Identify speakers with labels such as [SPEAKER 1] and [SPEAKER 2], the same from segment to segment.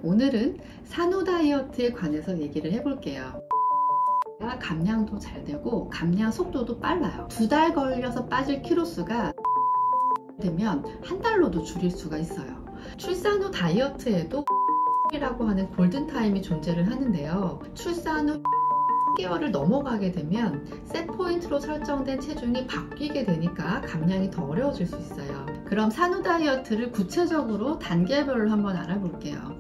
[SPEAKER 1] 오늘은 산후 다이어트에 관해서 얘기를 해볼게요. 감량도 잘 되고 감량 속도도 빨라요. 2달 걸려서 빠질 키로수가 되면 한 달로도 줄일 수가 있어요. 출산 후 다이어트에도 이라고 하는 골든타임이 존재를 하는데요. 출산 후 10개월을 넘어가게 되면 셋포인트로 설정된 체중이 바뀌게 되니까 감량이 더 어려워질 수 있어요. 그럼 산후 다이어트를 구체적으로 단계별로 한번 알아볼게요.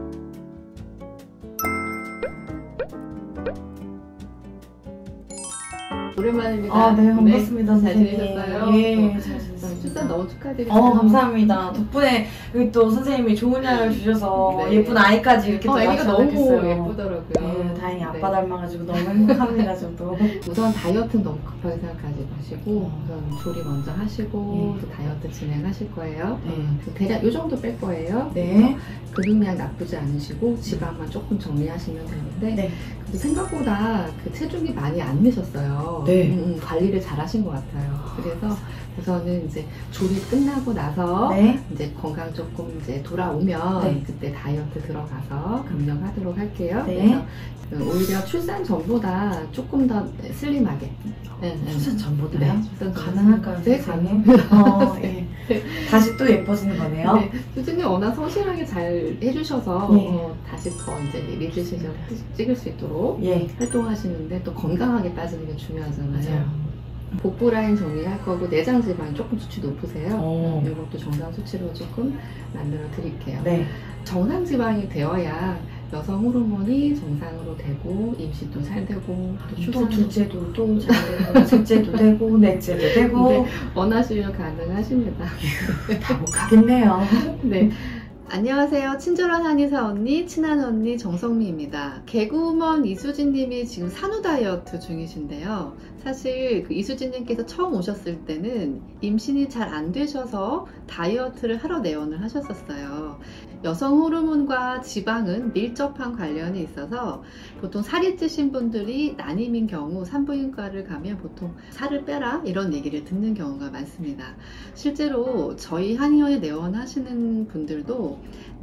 [SPEAKER 1] 오랜만입니다.
[SPEAKER 2] 네, 반갑습니다.
[SPEAKER 1] 네, 잘
[SPEAKER 2] 선생님.
[SPEAKER 1] 지내셨어요?
[SPEAKER 2] 예, 잘 지냈습니다.
[SPEAKER 1] 출산 너무 축하드립니다.
[SPEAKER 2] 감사합니다. 덕분에 여기 또 선생님이 좋은 약을 주셔서
[SPEAKER 1] 네.
[SPEAKER 2] 예쁜 아이까지 이렇게 또
[SPEAKER 1] 애기가 너무
[SPEAKER 2] 낳았어요.
[SPEAKER 1] 예쁘더라고요.
[SPEAKER 2] 네, 다행히 아빠 닮아가지고 너무 행복합니다, 저도.
[SPEAKER 1] 우선 다이어트는 너무 급하게 생각하지 마시고 우선 조리 먼저 하시고 또 다이어트 진행하실 거예요. 대략 이 정도 뺄 거예요.
[SPEAKER 2] 네.
[SPEAKER 1] 근육량 나쁘지 않으시고 지방만 조금 정리하시면 되는데
[SPEAKER 2] 네.
[SPEAKER 1] 근데 생각보다 그 체중이 많이 안 느셨어요.
[SPEAKER 2] 네.
[SPEAKER 1] 관리를 잘 하신 것 같아요. 그래서 우선은 이제 조리 끝나고 나서
[SPEAKER 2] 네.
[SPEAKER 1] 이제 건강 조금 이제 돌아오면
[SPEAKER 2] 네.
[SPEAKER 1] 그때 다이어트 들어가서 감량하도록 할게요.
[SPEAKER 2] 네.
[SPEAKER 1] 그래서 오히려 출산 전보다 조금 더 슬림하게.
[SPEAKER 2] 출산 전보다요?
[SPEAKER 1] 네, 출산
[SPEAKER 2] 가능할까요,
[SPEAKER 1] 네,
[SPEAKER 2] 선생님? 예. 다시 또 예뻐지는 거네요.
[SPEAKER 1] 네, 수진이 워낙 성실하게 잘 해주셔서
[SPEAKER 2] 네.
[SPEAKER 1] 다시 더 이제 리드시션 찍을 수 있도록
[SPEAKER 2] 예.
[SPEAKER 1] 활동하시는데 또 건강하게 빠지는 게 중요하잖아요.
[SPEAKER 2] 맞아요.
[SPEAKER 1] 복부 라인 정리할 거고 내장 지방이 조금 수치 높으세요.
[SPEAKER 2] 네.
[SPEAKER 1] 이것도 정상 수치로 조금 만들어 드릴게요.
[SPEAKER 2] 네.
[SPEAKER 1] 정상 지방이 되어야 여성 호르몬이 정상으로 되고 임신도 잘 되고 또
[SPEAKER 2] 또
[SPEAKER 1] 출산
[SPEAKER 2] 둘째도 또 잘 되고 셋째도 되고 넷째도 되고
[SPEAKER 1] 네, 원하시면 가능하십니다.
[SPEAKER 2] 다 못 가겠네요.
[SPEAKER 1] 네. 안녕하세요. 친절한 한의사 언니, 친한 언니 정성미입니다. 개그우먼 이수진님이 지금 산후 다이어트 중이신데요. 사실 그 이수진님께서 처음 오셨을 때는 임신이 잘 안 되셔서 다이어트를 하러 내원을 하셨었어요. 여성 호르몬과 지방은 밀접한 관련이 있어서 보통 살이 찌신 분들이 난임인 경우 산부인과를 가면 보통 살을 빼라 이런 얘기를 듣는 경우가 많습니다. 실제로 저희 한의원에 내원하시는 분들도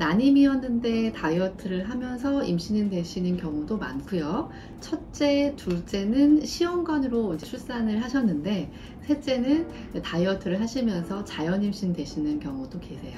[SPEAKER 1] 난임이었는데 다이어트를 하면서 임신이 되시는 경우도 많고요. 첫째, 둘째는 시험관으로 출산을 하셨는데 셋째는 다이어트를 하시면서 자연 임신 되시는 경우도 계세요.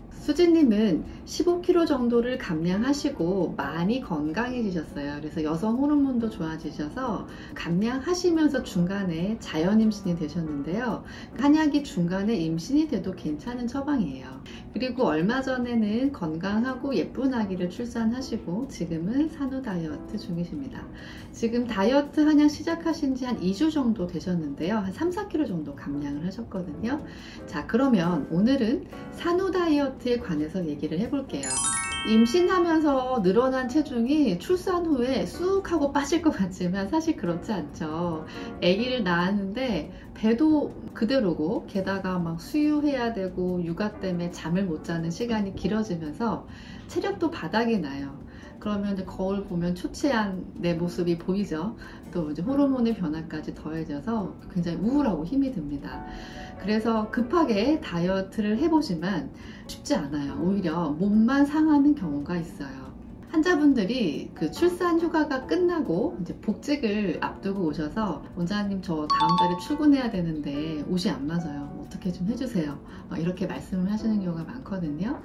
[SPEAKER 1] 수진님은 15kg 정도를 감량하시고 많이 건강해지셨어요. 그래서 여성 호르몬도 좋아지셔서 감량하시면서 중간에 자연 임신이 되셨는데요. 한약이 중간에 임신이 돼도 괜찮은 처방이에요. 그리고 얼마 전에는 건강하고 예쁜 아기를 출산하시고 지금은 산후 다이어트 중이십니다. 지금 다이어트 한약 시작하신 지 한 2주 정도 되셨는데요. 한 3, 4kg 정도 감량을 하셨거든요. 자, 그러면 오늘은 산후 다이어트에 관해서 얘기를 해볼게요. 임신하면서 늘어난 체중이 출산 후에 쑥 하고 빠질 것 같지만 사실 그렇지 않죠. 아기를 낳았는데 배도 그대로고 게다가 막 수유해야 되고 육아 때문에 잠을 못 자는 시간이 길어지면서 체력도 바닥이 나요. 그러면 이제 거울 보면 초췌한 내 모습이 보이죠. 또 이제 호르몬의 변화까지 더해져서 굉장히 우울하고 힘이 듭니다. 그래서 급하게 다이어트를 해보지만 쉽지 않아요. 오히려 몸만 상하는 경우가 있어요. 환자분들이 그 출산 휴가가 끝나고 이제 복직을 앞두고 오셔서 원장님 저 다음 달에 출근해야 되는데 옷이 안 맞아요. 어떻게 좀 해주세요. 이렇게 말씀을 하시는 경우가 많거든요.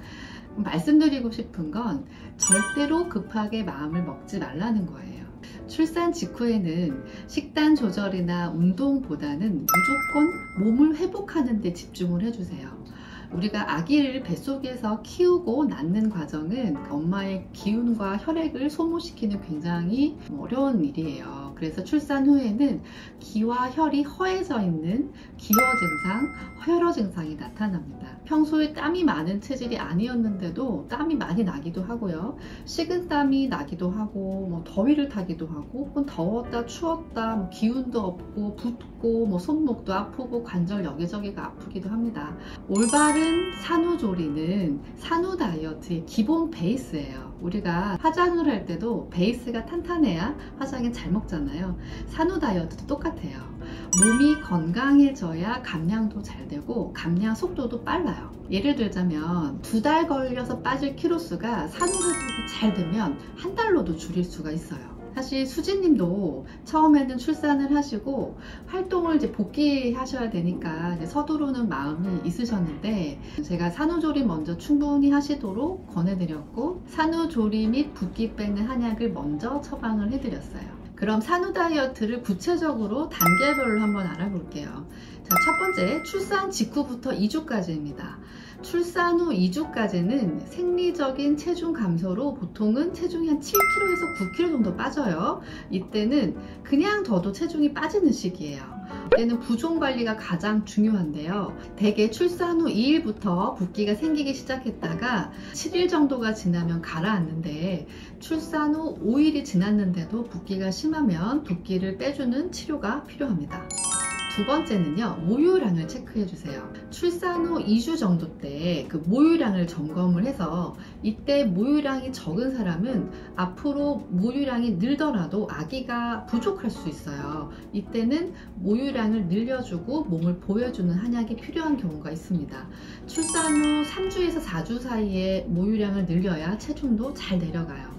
[SPEAKER 1] 말씀드리고 싶은 건 절대로 급하게 마음을 먹지 말라는 거예요. 출산 직후에는 식단 조절이나 운동보다는 무조건 몸을 회복하는 데 집중을 해주세요. 우리가 아기를 뱃속에서 키우고 낳는 과정은 엄마의 기운과 혈액을 소모시키는 굉장히 어려운 일이에요. 그래서 출산 후에는 기와 혈이 허해져 있는 기허 증상, 혈허 증상이 나타납니다. 평소에 땀이 많은 체질이 아니었는데도 땀이 많이 나기도 하고요. 식은 땀이 나기도 하고 더위를 타기도 하고 혹은 더웠다 추웠다 기운도 없고 붓고 손목도 아프고 관절 여기저기가 아프기도 합니다. 올바른 산후조리는 산후 다이어트의 기본 베이스예요. 우리가 화장을 할 때도 베이스가 탄탄해야 화장이 잘 먹잖아요. 하잖아요. 산후 다이어트도 똑같아요. 몸이 건강해져야 감량도 잘 되고 감량 속도도 빨라요. 예를 들자면 2달 걸려서 빠질 키로수가 산후 회복이 잘 되면 1달로도 줄일 수가 있어요. 사실 수진님도 처음에는 출산을 하시고 활동을 이제 복귀하셔야 되니까 이제 서두르는 마음이 있으셨는데, 제가 산후조리 먼저 충분히 하시도록 권해드렸고 산후조리 및 붓기 빼는 한약을 먼저 처방을 해드렸어요. 그럼 산후 다이어트를 구체적으로 단계별로 한번 알아볼게요. 자, 첫 번째, 출산 직후부터 2주까지입니다. 출산 후 2주까지는 생리적인 체중 감소로 보통은 체중이 한 7kg에서 9kg 정도 빠져요. 이때는 그냥 둬도 체중이 빠지는 시기예요. 이때는 부종 관리가 가장 중요한데요. 대개 출산 후 2일부터 붓기가 생기기 시작했다가 7일 정도가 지나면 가라앉는데, 출산 후 5일이 지났는데도 붓기가 심하면 붓기를 빼주는 치료가 필요합니다. 두 번째는요, 모유량을 체크해 주세요. 출산 후 2주 정도 때 그 모유량을 점검을 해서 이때 모유량이 적은 사람은 앞으로 모유량이 늘더라도 아기가 부족할 수 있어요. 이때는 모유량을 늘려주고 몸을 보여주는 한약이 필요한 경우가 있습니다. 출산 후 3주에서 4주 사이에 모유량을 늘려야 체중도 잘 내려가요.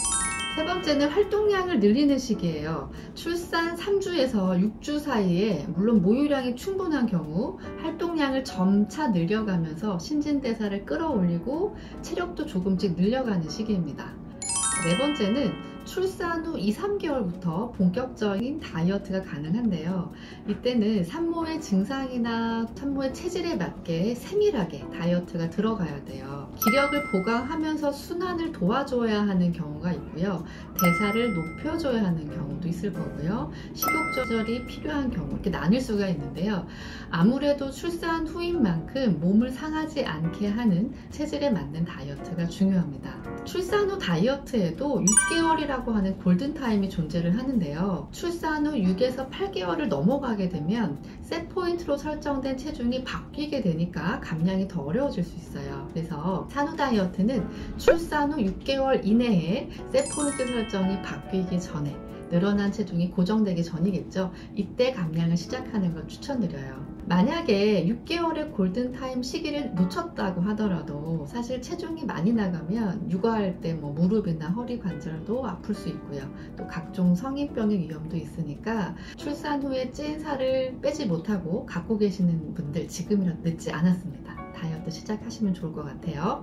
[SPEAKER 1] 세 번째는 활동량을 늘리는 시기예요. 출산 3주에서 6주 사이에 물론 모유량이 충분한 경우 활동량을 점차 늘려가면서 신진대사를 끌어올리고 체력도 조금씩 늘려가는 시기입니다. 네 번째는 출산 후 2, 3개월부터 본격적인 다이어트가 가능한데요. 이때는 산모의 증상이나 산모의 체질에 맞게 세밀하게 다이어트가 들어가야 돼요. 기력을 보강하면서 순환을 도와줘야 하는 경우가 있고요. 대사를 높여줘야 하는 경우도 있을 거고요. 식욕 조절이 필요한 경우, 이렇게 나뉠 수가 있는데요. 아무래도 출산 후인 만큼 몸을 상하지 않게 하는 체질에 맞는 다이어트가 중요합니다. 출산 후 다이어트에도 6개월이라고 하는 골든타임이 존재를 하는데요. 출산 후 6에서 8개월을 넘어가게 되면 셋포인트로 설정된 체중이 바뀌게 되니까 감량이 더 어려워질 수 있어요. 그래서 산후 다이어트는 출산 후 6개월 이내에 셋포인트 설정이 바뀌기 전에, 늘어난 체중이 고정되기 전이겠죠. 이때 감량을 시작하는 걸 추천드려요. 만약에 6개월의 골든타임 시기를 놓쳤다고 하더라도 사실 체중이 많이 나가면 육아할 때 무릎이나 허리 관절도 아플 수 있고요. 또 각종 성인병의 위험도 있으니까 출산 후에 찐 살을 빼지 못하고 갖고 계시는 분들 지금이라도 늦지 않았습니다. 다이어트 시작하시면 좋을 것 같아요.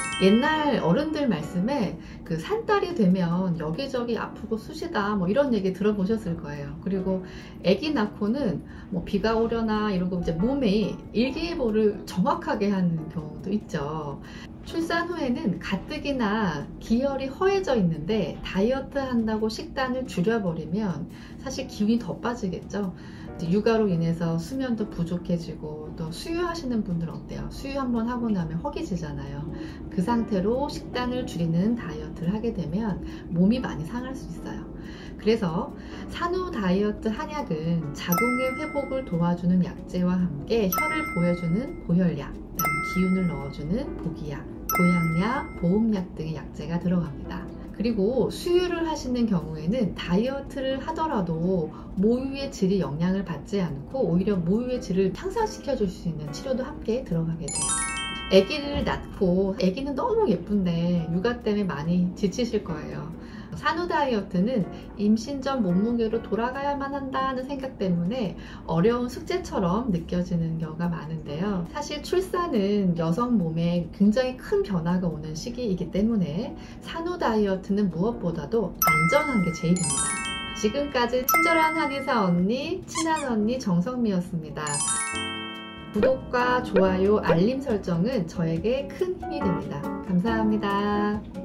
[SPEAKER 1] 옛날 어른들 말씀에 그 산딸이 되면 여기저기 아프고 쑤시다 이런 얘기 들어보셨을 거예요. 그리고 아기 낳고는 비가 오려나 이러고 이제 몸에 일기예보를 정확하게 하는 경우도 있죠. 출산 후에는 가뜩이나 기혈이 허해져 있는데 다이어트 한다고 식단을 줄여버리면 사실 기운이 더 빠지겠죠. 육아로 인해서 수면도 부족해지고, 또 수유하시는 분들은 어때요? 수유 한번 하고 나면 허기지잖아요. 그 상태로 식단을 줄이는 다이어트를 하게 되면 몸이 많이 상할 수 있어요. 그래서 산후 다이어트 한약은 자궁의 회복을 도와주는 약재와 함께 혈을 보여주는 보혈약, 기운을 넣어주는 보기약, 보양약, 보음약 등의 약재가 들어갑니다. 그리고 수유를 하시는 경우에는 다이어트를 하더라도 모유의 질이 영향을 받지 않고 오히려 모유의 질을 향상시켜 줄 수 있는 치료도 함께 들어가게 돼요. 아기를 낳고, 아기는 너무 예쁜데 육아 때문에 많이 지치실 거예요. 산후 다이어트는 임신 전 몸무게로 돌아가야만 한다는 생각 때문에 어려운 숙제처럼 느껴지는 경우가 많은데요. 사실 출산은 여성 몸에 굉장히 큰 변화가 오는 시기이기 때문에 산후 다이어트는 무엇보다도 안전한 게 제일입니다. 지금까지 친절한 한의사 언니, 친한 언니 정성미였습니다. 구독과 좋아요, 알림 설정은 저에게 큰 힘이 됩니다. 감사합니다.